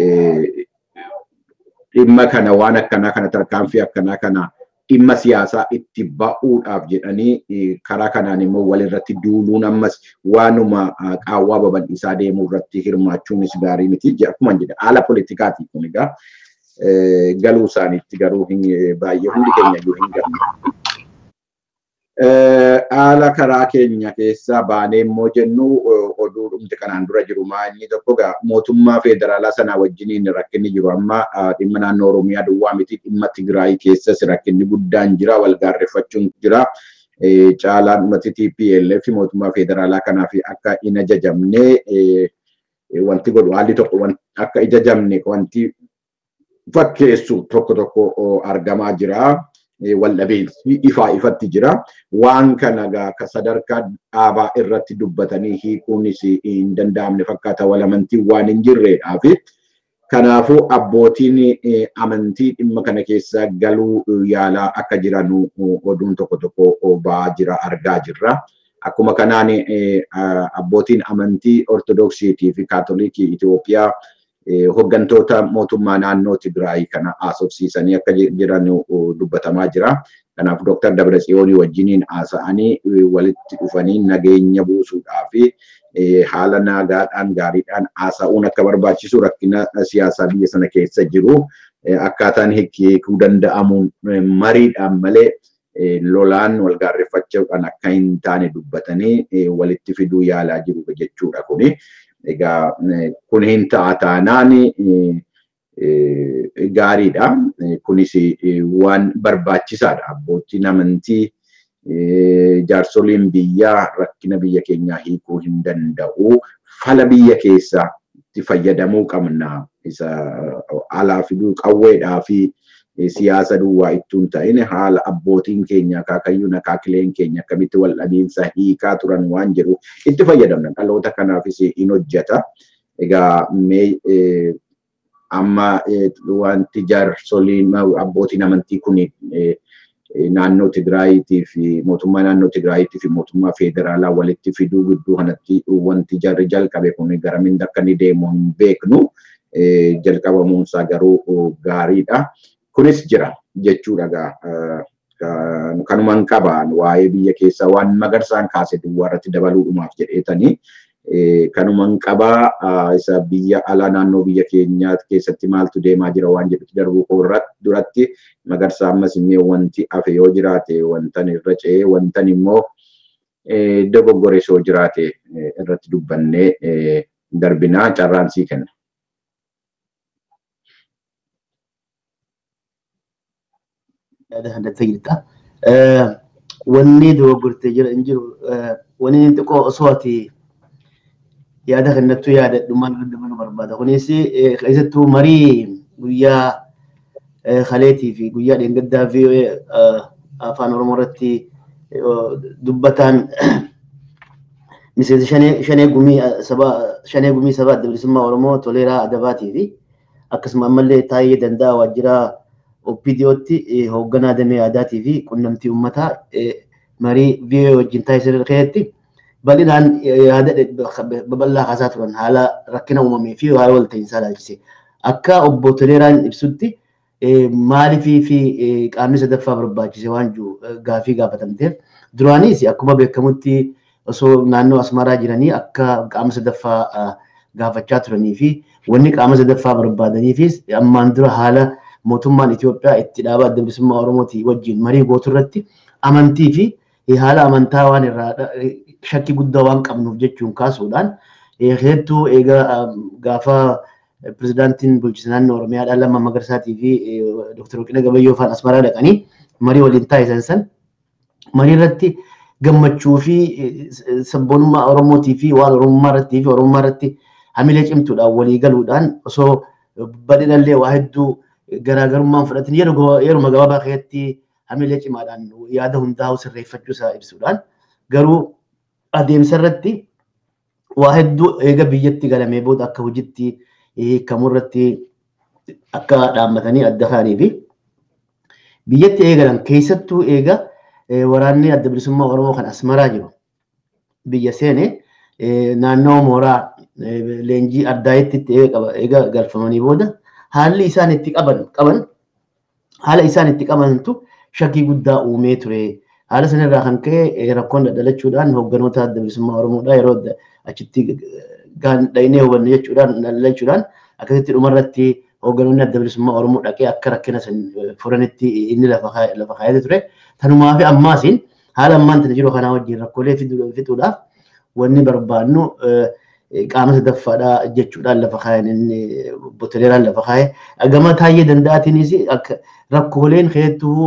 dhimma kana waan akkanaa kana tarkaanfii akkanaa kana dhimma siyaasaa itti ba'uudhaaf jedhanii karaa kanaan immoo walirratti duuluun ammas waanuma qaawwaa babal'isaa deemuu irratti hirmaachuunis gaarii miti. Akkuma jedha haala poolitikaati kun egaa galuu isaaniitti garuu baay'ee hundi keenya iyyuu hin galle. Haala karaa keenya keessa baanee immoo jennu oduu dhumti kanaan dura jiru inni tokko mootummaa federaalaa sanaa wajjiniin rakkinni jiru amma dhimma naannoo Oromiyaa duwwaa miti dhimma Tigraay keessas rakkinni guddaan jira wal gaarreeffachuun jira. Caalaan uummati TPLF mootummaa federaalaa kanaaf akka hin ajajamne wanti godhu haalli tokko akka ajajamne wanti fakkeessu tokko argamaa jira. Waldhabeensi ifatti jira. Waan kana sadarkaa dhaabaa irratti dubbatanii hiikuunis hin danda'amne fakkaata walamantii waan hin jirreedhaaf. Kanaafuu abbootiin amantii dhimma kana keessa galuu yaalaa akka jiran oduun tokko ba'aa jira argaa jirra. Akkuma kanaan abbootiin amantii Ortodoksiitii fi Kaatolikii Itoophiyaa hooggantoota mootummaa naannoo Tigraay kana haasofsiisanii akka jiran dubbatamaa jira. Kanaaf Dr. Dabratsiyoon wajjiniin haasa'anii walitti dhufanii nageenya buusuudhaaf haala nagaadhaan gaariidhaan haasa'uun akka barbaachisu rakkina siyaasaa biyya sana keessa jiru akkaataan hiikuu danda'amuun mariidhaan malee lolaan wal gaarreeffachuudhaan akka hin taane dubbatanii walitti fiduu yaalaa jiru jechuudha kuni. Egaa kun hin taanaan gaariidha. Kunis waan barbaachisaadha. Abbootiin amantii jaarsoliin biyyaa rakkina biyya keenyaa hiikuu hin danda'u. Fala biyya keessatti fayyadamuu qabna. Isa alaa fiduu qawweedhaa fi siyaasa duwwaa ittuu hin ta'in haala abbootiin keenya akaakayyuun akaakileen keenya akkamitti wal dhabiinsa hiikaa turan waan jedhu itti fayyadamna. Dhaloota kanaafis hin hojjeta. Egaa amma wanti jaarsoliin abbootiin amantii kun naannoo Tigraayitii fi mootummaa naannoo Tigraayitii fi mootummaa federaalaa walitti fiduu gidduu kanatti wanti jarri jalqabe kun garamiin akka inni deemu hin beeknu. Jalqabamuunsaa garuu gaariidha. Kunis jira jechuudha. Kanumaan qabaan waa'ee biyya keessaa waan magarsaan kaase duwwaa irratti dabaluudhumaaf jedheetanii kanumaan qabaa isa biyya alaa naannoo biyya keenyaa keessatti maaltu deemaa jira waan jedhutti darbuu duratti magarsaa ammas immoo wanti hafe yoo jiraate wantan irra ce'ee wantan immoo dogoggore yoo jiraate irratti dubbannee darbinaa carraan sii kenna. هذا هذا تجربة وني دوغرت جرو وني تقو أصواتي يا ده خنتو يا ده دمان قدمان بربادة ونيسي إذا تو مري ويا خليتي في ويا دين قدها في afaan oromoo irratti dubbataan miseensa shanee gumii sabaa adda bilisummaa oromoo Toleeraa Adabaatii fi akkasuma ammallee taa'ee danda'a waajjira OPDOtti hoogganaa damee aadaatii fi qunnamtii uummataa marii VOA wajjin taasisee keessatti bal'inaan yaada babal'aa kaasaa turan haala rakkina uumamee fi haala walta'iinsaa ilaalchise. Akka obbo Toleeraan ibsutti maalifii fi qaamni sadaffaa barbaachise waan jiru gaafii gaafatamteef duraanis akkuma beekamutti osoo naannoo Asmaraa jiranii akka qaama sadaffaa gaafachaa turanii fi wanni qaama sadaffaa barbaadaniifis ammaan dura haala mootummaan Itoophiyaa itti dhaaba adda bilisummaa Oromootii wajjin marii gootu irratti amantii fi haala amantaa waan irraa shakkii guddaa waan qabnuuf jechuun kaasuudhaan hedduu eegaa gaafa pirezidaantiin bulchiinsa naannoo Oromiyaa Lammaa Magarsaatii fi Dr. Warqinee Gabayyoo fa'aan Asmaraa dhaqanii marii waliin taasisan san marii irratti gammachuu fi sabboonummaa Oromootii fi waan Oromummaa irratti fi Oromummaa irratti hamilee cimtuudhaan walii galuudhaan osoo bal'inallee waa hedduu garaagarummaan fudhatin yeruma gabaabaa keessatti hamilee cimaadhaan yaada hundaa'u sirreeffachuu isaa ibsuudhaan garuu adeemsa irratti waa hedduu eega biyyatti galamee booda akka hojiitti hiikamurratti akka dhaammatanii adda kaanii fi biyyatti eegalan keessattuu eega waraanni adda bilisummaa Oromoo kan Asmaraa jiru biyya seene naannoo mooraa leenjii addaayetti eega galfamanii booda haalli isaan itti qaban haala isaan itti qabantu shakkii guddaa uumee ture. Haala sanarraa kan ka'e rakkoon dhalachuudhaan hoogganoota adda bilisummaa Oromoodhaa yeroo achitti dhaynee hubanne jechuudhaan akkasitti dhumarratti hoogganoonni adda bilisummaa Oromoo dhaqee akka rakkina san furanitti inni lafa kaayate ture. Tanumaa fi ammaasiin haala ammaan tana jiru kanaa wajjin rakkoolee fixuudhaaf wanni barbaannu qaama sadaffaadhaa jechuudhaan lafa kaayan inni obbo Toleeraan lafa kaaye. Gama taa'ee danda'atiinis rakkooleen hedduu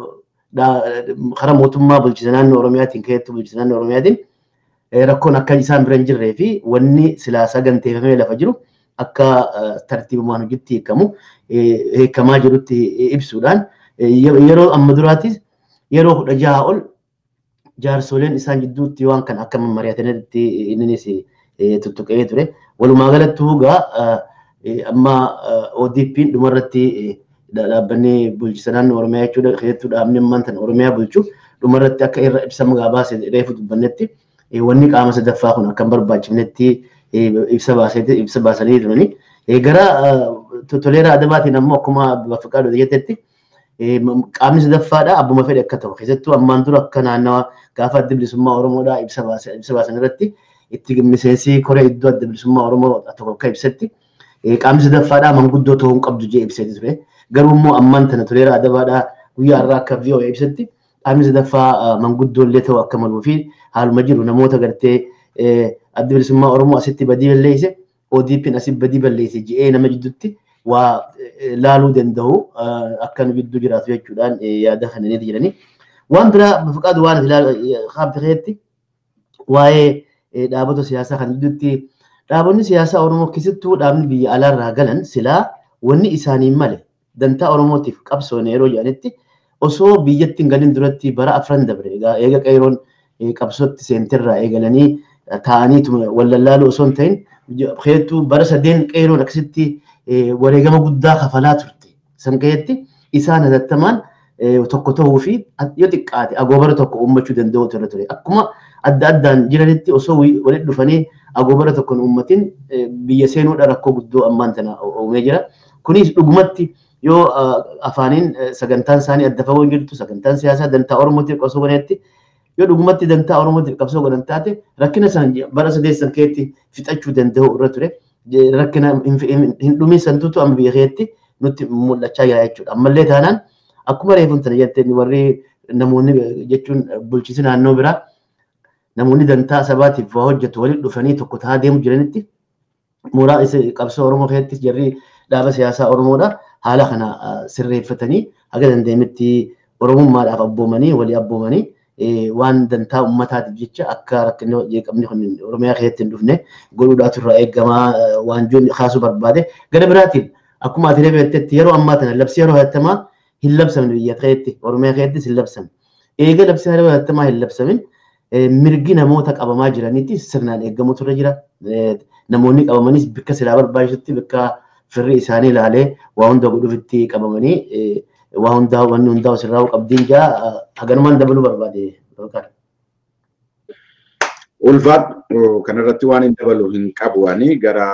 karaa mootummaa bulchiinsa naannoo Oromiyaatiin keessattuu bulchiinsa naannoo Oromiyaatiin rakkoon akka isaan bira hin jirree fi wanni silaa saganteeffamee lafa jiru akka tartiibumaan hojiitti hiikamaa jirutti ibsuudhaan yeroo amma duraatis yeroo 16 ol jaarsoleen isaan jidduutti waan kan akka mari'atanitti innis tuttuqee ture. Walumaa galatti hugaa amma ODP'n dhumarratti dhaabbanni bulchiinsa naannoo Oromiyaa jechuudha keessattuu dhaabni ammaan tan Oromiyaa bulchu dhumarratti akka irra ibsa magaa baasee reefu dubbannetti wanni qaama sadaffaa kun akka hin barbaachifnetti ibsa baasanii turani. Gara Toleeraa Adabaatiin ammoo akkuma Baffaqaaduu jettetti qaamni sadaffaadhaa abbuma fedhe akka ta'u keessattuu ammaan dura akka naannawa gaafa adda bilisummaa Oromoodhaa ibsa baasan irratti itti miseensi koree iddoo adda bilisummaa Oromoo tokko akka ibsetti qaamni sadaffaadhaa manguddoo ta'uu hin qabdu jee ibseeti ture. Garuu immoo ammaan tana Toleeraa Adabaadhaa guyyaa irraa akka VOA ibsetti qaamni sadaffaa manguddoo ta'uu akka maluu fi haaluma jiru namoota gartee adda bilisummaa Oromoo asitti badii balleesse ODP'n asitti badii balleesse je'ee nama jidduutti waa laaluu danda'u akka nu gidduu jiraatu jechuudhaan yaada kanneeniti jedhani. Waan biraa Baffaqaaduu waan haabteetti waa'ee dhaabota siyaasaa kan jidduutti dhaabonni siyaasaa Oromoo keessattuu dhaabni biyya alaarraa galan silaa wanni isaaniin male dantaa Oromootiif qabsoon yeroo jedhanitti osoo biyyatti hin galin duratti bara afran dabre eega qeeroon qabsootti seenterraa eegalanii ta'anii wallallaaluu osoo hin ta'in keessattuu bara 3 qeeroon akkasitti wareegama guddaa kafalaa turte. San keessatti isaan hatattamaan tokko ta'uu fi yoo xiqqaate agoobara tokko uummachuu danda'u ture. Akkuma adda addaan jiranitti osoo walitti dhufanii agoobara tokkoon uummatiin biyya seenuudha rakkoo guddoo ammaan tana uumee jira. Kunis dhugumatti yoo afaaniin sagantaan isaanii adda fagoo jirtu sagantaan siyaasaa dantaa Oromootiif qabsoo godhanetti yoo dhugumatti dantaa Oromootiif qabsoo godhan taate rakkina san bara 8 keetti fixachuu danda'u irra ture. Rakkina hin dhumin santuutu amma biyya keetti nutti mul'achaa jira jechuudha. Ammallee taanaan akkuma reefuun tana jetteen warri namoonni jechuun bulchiinsi naannoo biraa namoonni dantaa sabaatiif waa hojjetu walitti dhufanii tokko ta'aa deemu jiranitti mooraa qabsoo Oromoo keessatti jarri dhaaba siyaasaa Oromoodha haala kana sirreeffatanii haga dandeenyetti Oromummaadhaaf abboomanii walii abboomanii waan dantaa uummataatiif jecha akka rakkinni jeeqamni kun Oromiyaa keessatti hin dhufne godhuudhaatu irraa eegamaa waan joon kaasuu barbaade. Gara biraatiin akkuma ati reebeettetti yeroo ammaa tana labsii yeroo hatamaa hin labsamne biyya keessatti Oromiyaa keessatti hin labsamne. eega labsii hatattamaa hin labsamin mirgi namoota qabamaa jiranitti sirnaan eegamutu irra jira. Namoonni qabamanis bakka silaa barbaachisutti bakka firri isaanii ilaalee waa hunda godhuufitti qabamanii waa hundaa wanni hundaa sirraa qabdiin jaa haganumaan dabaluu barbaade. Ulfaat kanarratti waan hin dabalu hin qabu ani gara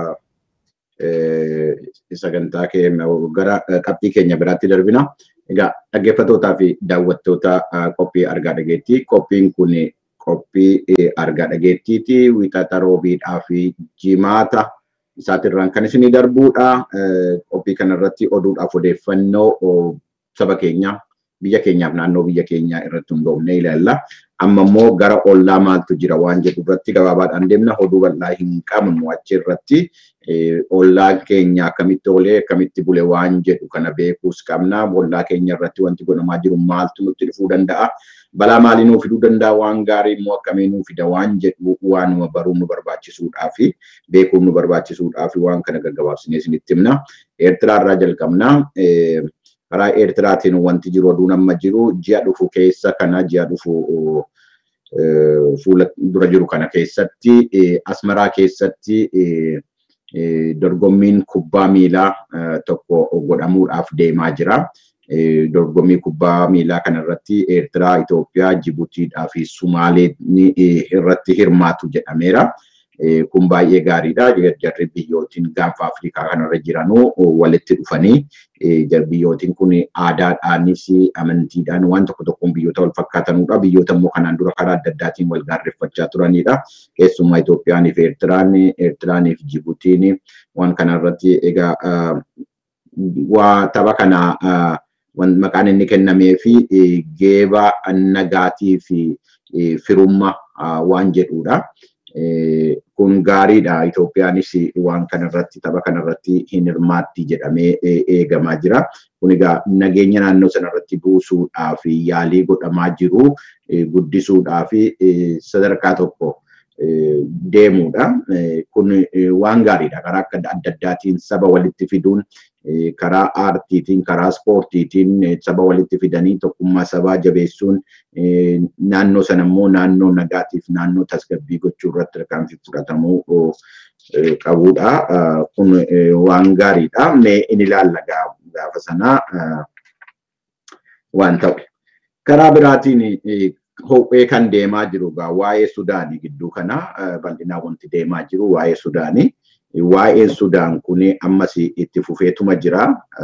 sagantaa keenya gara qabxii keenya biraatti darbina. Egaa dhaggeeffattootaa fi daawwattoota qophii argaa dhageettii. Qophiin kun qophii argaa dhageettiiti. Wixata roobiidhaa fi jimaata isaatirraan kan isinii darbuudha. Qophii kanarratti oduudhaaf odeeffannoo saba keenya biyya keenyaaf naannoo biyya keenyaa irratti hundoofnee ilaalla. Amma immoo gara ollaa maaltu jira waan jedhu irratti gabaabaadhaan deemna. Oduu bal'aa hin qabnu achi irratti ollaan keenya akkamitti oolee akkamitti bule waan jedhu kana beekuus qabna. Ollaa keenya irratti wanti godhamaa jiru maaltu nutti dhufuu danda'a? Balaa maalii nuu fiduu danda'a? Waan gaarii immoo akkamii nuu fida waan jedhu waanuma baruun nu barbaachisuudhaa fi beekuun nu barbaachisuudhaa fi waan kana gaggabaabsinee isinitti himna. Eertiraa irraa jalqabna. Karaa Eertiraatiin wanti jiru oduun amma jiru ji'a dhufu keessa kana ji'a dhufu fuula dura jiru kana keessatti Asmaraa keessatti dorgommiin kubbaa miilaa tokko godhamuudhaaf deemaa jira. Dorgommii kubbaa miilaa kanarratti Eertiraa, Itoophiyaa, Jibutiidhaa fi Sumaalee irratti hirmaatu jedhameera. Kun baay'ee gaariidha. Jarri biyyootiin gaanfa Afrikaa kanarra jiranuu walitti dhufanii biyyootiin kun aadaadhaanis amantiidhaan waan tokko tokkoon biyyoota wal fakkaatanudha. Biyyoota immoo kanaan dura karaa adda addaatiin wal gaarreeffachaa turanidha. Keessumaa Itoophiyaanii fi Eertiraanii fi Jibutiin waan kanarratti egaa tapha kana maqaan inni kennamee fi geeba nagaatii fi firummaa waan jedhudha. Kun gaariidha. Itoophiyaanis waan kanarratti tapha kanarratti hin hirmaatti jedhamee eegamaa jira. Kun egaa nageenya naannoo sanarratti buusuudhaaf yaalii godhamaa jiru guddisuudhaaf sadarkaa tokko deemuudha. Kun waan gaariidha. Karaa adda addaatiin saba walitti fiduun karaa aartiitiin karaa ispoortiitiin saba walitti fidanii tokkummaa sabaa jabeessuun naannoo sana immoo naannoo nagaatiif naannoo tasgabbii gochuu irratti tarkaanfii fudhatamuu qabuudha. Kun waan gaariidha. Mee in ilaalla gaafa sanaa waan ta'u. Karaa biraatiin ho'ee kan deemaa jiru waa'ee Sudaanii gidduu kana bal'inaa wanti deemaa jiru waa'ee Sudaanii. Waa'een Sudaan kun ammas itti fufeetuma jira.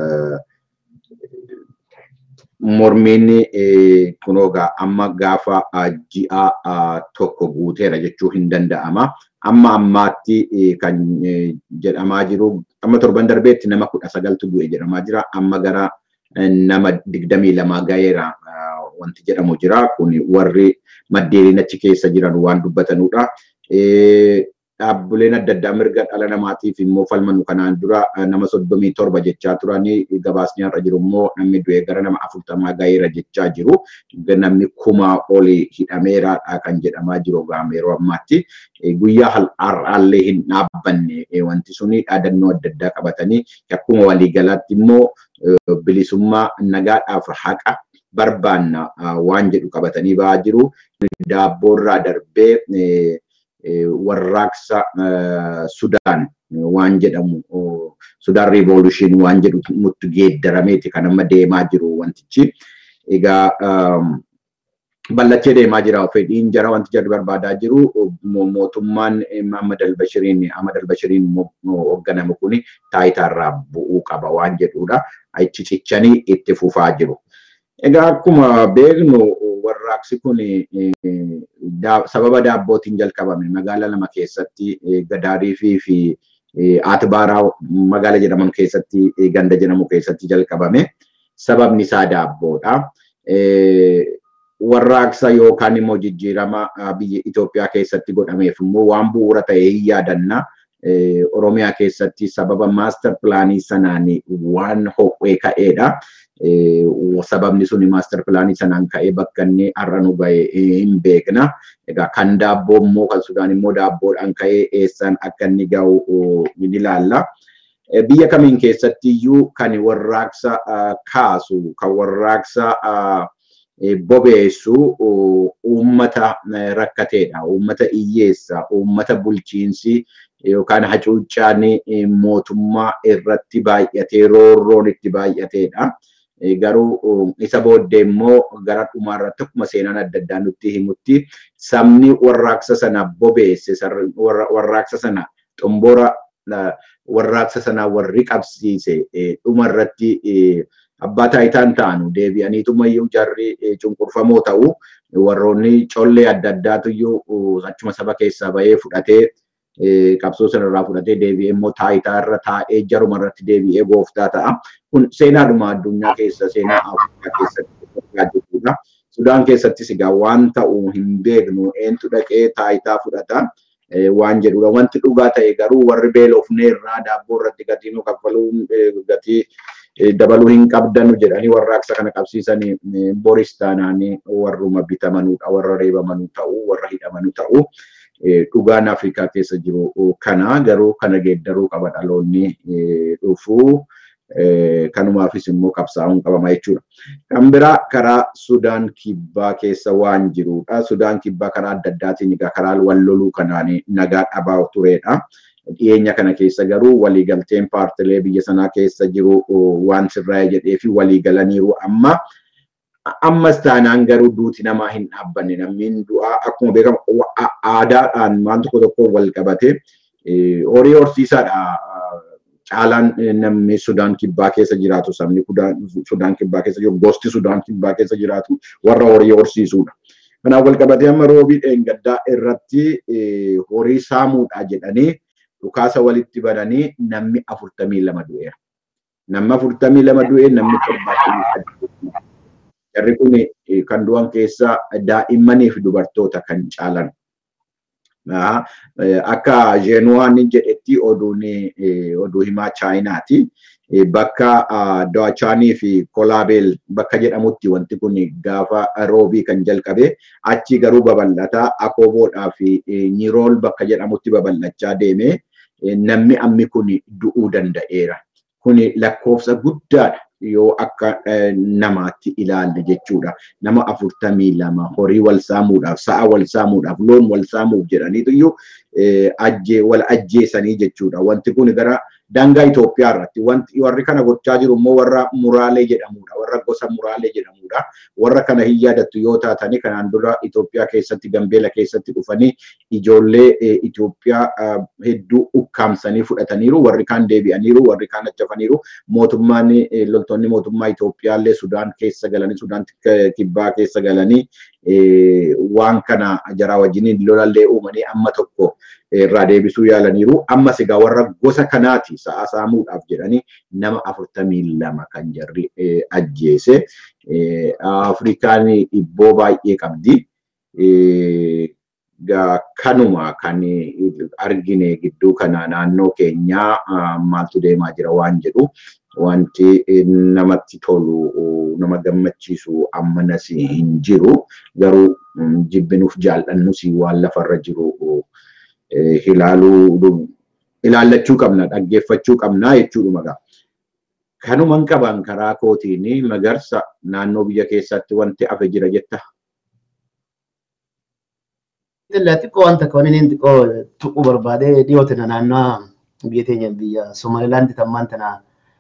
Mormiin kunoogaa amma gaafa ji'a tokko guuteera jechuu hin danda'ama. Amma ammaatti kan jedhamaa jiru amma torban darbeetti nama 19 du'e jedhamaa jira. Amma gara nama 22 gaheera wanti jedhamu jira. Kun warri maddeeliin achi keessa jiran waan dubbatanudha. Dhaabbileen adda addaa mirga dhala namaatiif immoo falmannu kanaan dura nama 37 jechaa turanii gabaasni har'a jiru immoo namni du'e gara nama 40 gaheera jechaa jiru. Namni 1000 olii hidhameera kan jedhamaa jiru yeroo ammaatti. Guyyaa har'aallee hin dhaabbanne wanti suni dhaadannoo adda addaa qabatanii akkuma waliigalaatti immoo bilisummaa nagaadhaaf haqa barbaanna waan jedhu qabatanii ba'aa jiru. Daabboorraa darbee warraaqsa Sudaan waan jedhamu Sudaan Revolution waan jedhu nutti geeddarameeti kan amma deemaa jiru wantichi. Egaa ballachee deemaa jira. Fedhiin jara wanti jarri barbaadaa jiru mootummaan Ahmad al-Bashiriin hoogganamu kun taayitaarraa bu'uu qaba waan jedhudha. Achi cichanii itti fufaa jiru. Egaa akkuma beeknu warraaqsi kun sababa daabbootiin jalqabame magaalaa lama keessatti Gadaarii fi Atbaaraa magaala jedhaman keessatti ganda jedhamu keessatti jalqabame. Sababni isaa daabboodha. Warraaqsa yookaan immoo jijjiirama biyya Itoophiyaa keessatti godhameef immoo waan bu'uura ta'e hin yaadanna. Oromiyaa keessatti sababa maaster pilaanii sanaan waan ho'ee ka'eedha. Sababni suni maaster pilaanii sanaan ka'ee bakka inni har'a nu ga'e hin beekna. Egaa kan daabboo immoo kan Sudaan immoo daabboodhaan ka'ee eessaan akka inni ga'u ni ilaalla. Biyya kamiin keessatti iyyuu kan warraaqsa kaasu kan warraaqsa bobeessu uummata rakkateedha. Uummata hiyyeessa, uummata bulchiinsi yookaan hacuuccaan mootummaa irratti baay'atee roorroon itti baay'ateedha. Garuu isa booddee immoo gara dhumaarratti akkuma seenaan adda addaa nutti himutti sabni warraaqsa sana bobeesse warraaqsa sana xumboora warraaqsa sana warri qabsiise dhumarratti abbaa taayitaan ta'anu deebi'aniituma iyyuu jarri cunqurfamoo ta'u warroonni collee adda addaatu iyyuu achuma saba keessaa bahee fudhatee qabsoo sanarraa fudhatee deebi'ee immoo taayitaa irra taa'ee jaruma irratti deebi'ee gooftaa ta'a. Kun seenaadhuma addunyaa keessa seenaa Afrikaa keessatti jechuudha. Sudaan keessattis egaa waan ta'u hin beeknu eentu dhaqee taayitaa fudhata waan jedhudha. Wanti dhugaa ta'e garuu warri beelofnee irraa daabboo irratti gatii nu kaffaluu gatii dabaluu hin qabdanu jedhanii warraaqsa kana qabsiisanii boris taanaanii warruma bitamanudha, warra reebamanuu ta'u, warra hidhamanuu ta'u. Dhugaan Afrikaa keessa jiru kana garuu kana geeddaruu qaba dhaloonni dhufuu kanumaafis immoo qabsaa'uun qabama jechuudha. Kan biraa karaa Sudaan kibbaa keessa waan jirudha. Sudaan kibbaa karaa adda addaatiin egaa karaa wal loluu kanaan nagaa dhabaa turedha. Dhiyeenya kana keessa garuu waliigalteen paartilee biyya sanaa keessa jiru waan sirraa'e jedhee fi waliigalaniiru ammas taanaan garuu duuti namaa hin dhaabbanne namni du'aa akkuma beekamu aadaadhaan waan tokko tokko wal qabate horii horsiisaadha. Caalaan namni Sudaan kibbaa keessa jiraatu sabni Sudaan kibbaa keessa jiru gosti Sudaan kibbaa keessa jiraatu warra horii horsiisuudha. Kanaaf wal qabatee amma roobii dheengaddaa irratti horii saamuudha jedhanii dhukaasa walitti bananii namni 42 du'eera. Namni 42 du'e namni 73 jarri kun kan du'an keessa daa'immanii fi dubartoota kan caalan. Akka Jeenuwaan jedhetti oduu himaa Chaayinaati. Bakka Daachaanii fi Kolaabeel bakka jedhamutti wanti kun gaafa roobii kan jalqabe achi garuu babal'ataa Akooboodhaa fi Nyirool bakka jedhamutti babal'achaa deeme namni ammi kun du'uu danda'eera. Kun lakkoofsa guddaadha yoo akka namaatti ilaalle jechuudha. Nama 42 horii wal saamuudhaaf, sa'a wal saamuudhaaf, loon wal saamuuf jedhaniitu iyyuu wal ajjeesanii jechuudha. Wanti kun gara daangaa Itoophiyaa irratti warri kana gochaa jiru immoo warra Muraalee jedhamudha. Warra gosa Muraalee jedhamudha. Warra kana hin yaadattu yoo taatanii kanaan dura Itoophiyaa keessatti Gambeela keessatti dhufanii ijoollee Itoophiyaa hedduu ukkaamsanii fudhataniiru. Warri kaan deebi'aniiru, warri kaan achafaniiru. Mootummaan loltoonni mootummaa Itoophiyaa illee Sudaan keessa galanii Sudaan kibbaa keessa galanii waan kana jaraa wajjiniin lolallee uumanii amma tokko irraa deebisuu yaalaniiru. Ammas egaa warra gosa kanaati sa'a saamuudhaaf jedhanii nama 42 kan jarri ajjeese. Afrikaan dhibboo baay'ee qabdi. Kanuma kan argine gidduu kana naannoo keenyaa maaltu deemaa jira waan jedhu wanti namatti tolu nama gammachiisu ammanas hin jiru. Garuu jibbinuuf jaallannus waan lafarra jiru ilaallachuu qabna, dhaggeeffachuu qabna jechuudha. Kanuman qaban karaa kootiin Magarsa naannoo biyya keessatti wanti hafe jira jetta. Xiqqoo wanta kan inni xiqqoo tuquu barbaade dhiyootina naannoo biyya teenya biyya Somaalilaandi tammaan tana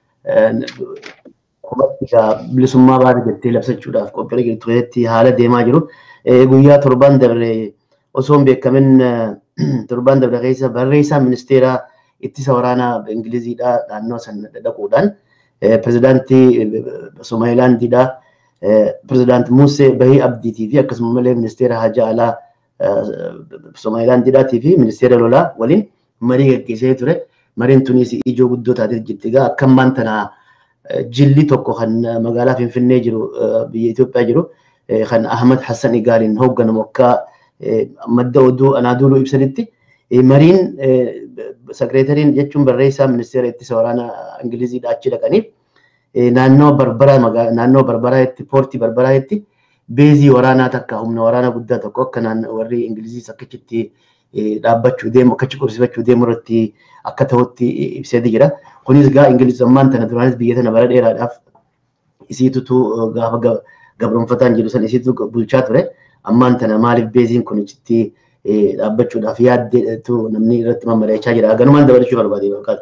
bilisummaa baate jettee labsachuudhaaf qophii jirtutti haala deemaa jiru. Guyyaa torban darbe osoo hin beekamin torban darbe keessa barreessaa ministeera ittisa waraanaa Ingiliziidhaa naannoo sana dhaquudhaan pirezidaantii Somaalilaandiidhaa pirezidaantii Musee Bahii Abdiitii fi akkasumallee ministeera Hajaa Alaa Somaalilaandiidhaatii fi ministeera lolaa waliin marii gaggeessee ture. Mariin tunis ijoo guddoo taatee jirti. Egaa akka ammaan tana jilli tokko kan magaalaa Finfinnee jiru biyya Itoophiyaa jiru kan Ahmad Hassan Igaaliin hoogganamu akka madda oduu Anaaduuluu ibsanitti mariin sekreetariin jechuun barreessaa ministeera ittisa waraanaa Ingiliziidhaa achi dhaqanii naannoo Barbaraatti poortii Barbaraatti beezii waraanaa takka humna waraanaa guddaa tokko akka warri Ingiliziis akkachitti dhaabbachuu deemu akkachi qorsiifachuu deemu irratti akka ta'utti ibsee jira. Kunis gaa Ingiliz ammaan tana duraanis biyya tana bara dheeraadhaaf isiitutu gaafa gabroonfataan jedhu san isitu bulchaa ture. Ammaan tana maaliif beeziin kun itti dhaabbachuudhaaf yaaddeetu namni irratti mammadeechaa jira. Ganumaan dabalachuu barbaade fakkaata.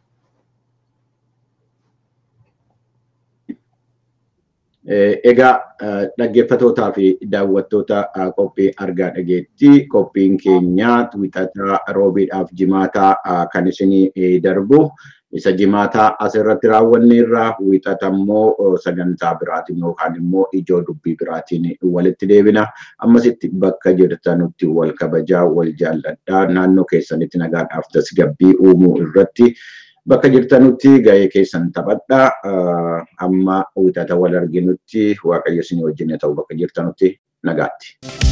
Egaa dhaggeeffatootaa fi daawwattoota qophii argaa dhageetti qophiin keenya wixata roobiidhaaf jimaataa kan isinii darbu. Isa jimaataa asirratti raawwanne irraa wixata immoo sagantaa biraatiin yookaan immoo ijoo dubbii biraatiin walitti deebina. Ammasitti bakka jirtanutti wal kabajaa, wal jaalladhaa, naannoo keessanitti nagaadhaaf tasgabbii uumuu irratti bakka jirtanutti gahee keessan taphadhaa. Amma wixata wal arginutti Waaqayyo isin wajjin ta'u bakka jirtanutti nagaatti.